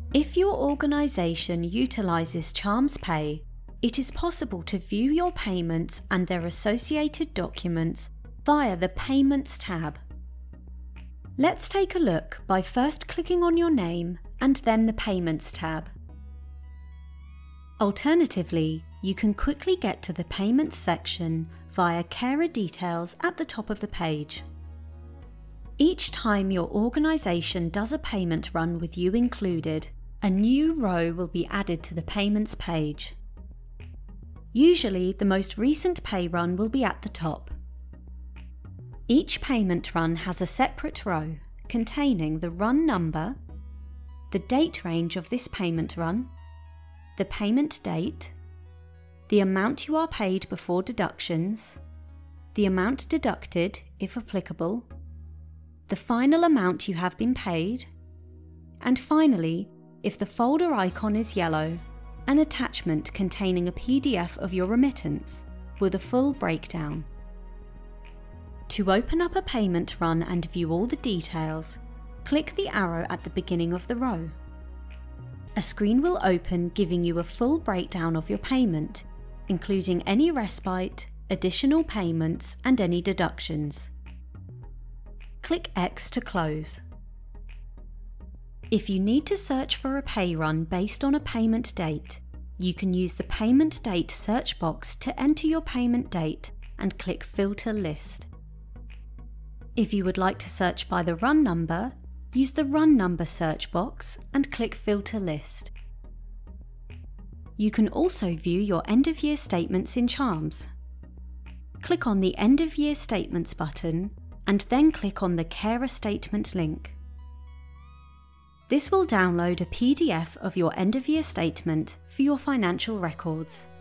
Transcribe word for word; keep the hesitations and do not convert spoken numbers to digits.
If your organisation utilises CHARMS Pay, it is possible to view your payments and their associated documents via the Payments tab. Let's take a look by first clicking on your name and then the Payments tab. Alternatively, you can quickly get to the Payments section via Carer Details at the top of the page. Each time your organisation does a payment run with you included, a new row will be added to the Payments page. Usually, the most recent pay run will be at the top. Each payment run has a separate row containing the run number, the date range of this payment run, the payment date, the amount you are paid before deductions, the amount deducted if applicable, the final amount you have been paid, and finally, if the folder icon is yellow, an attachment containing a P D F of your remittance with a full breakdown. To open up a payment run and view all the details, click the arrow at the beginning of the row. A screen will open giving you a full breakdown of your payment, including any respite, additional payments and any deductions. Click X to close. If you need to search for a pay run based on a payment date, you can use the Payment Date search box to enter your payment date and click Filter List. If you would like to search by the run number, use the Run Number search box and click Filter List. You can also view your end-of-year statements in CHARMS. Click on the End of Year Statements button and then click on the Carer Statement link. This will download a P D F of your end-of-year statement for your financial records.